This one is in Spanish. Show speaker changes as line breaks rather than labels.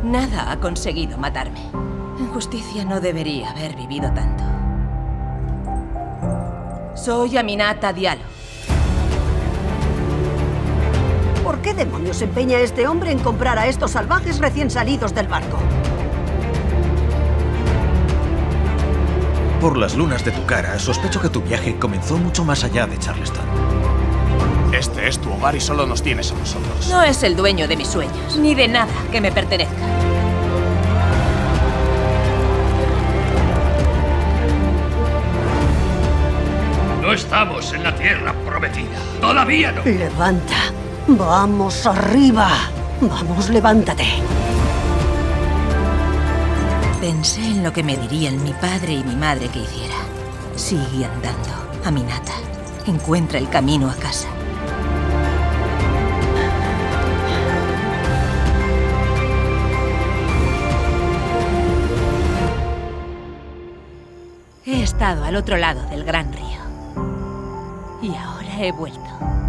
Nada ha conseguido matarme. En justicia no debería haber vivido tanto. Soy Aminata Diallo.
¿Por qué demonios se empeña este hombre en comprar a estos salvajes recién salidos del barco?
Por las lunas de tu cara, sospecho que tu viaje comenzó mucho más allá de Charleston.
Este es tu hogar y solo nos tienes a nosotros.
No es el dueño de mis sueños, ni de nada que me pertenezca.
No estamos en la tierra prometida. Todavía no.
Levanta. Vamos arriba. Vamos, levántate.
Pensé en lo que me dirían mi padre y mi madre que hiciera. Sigue andando, Aminata. Encuentra el camino a casa. He estado al otro lado del gran río. Y ahora he vuelto.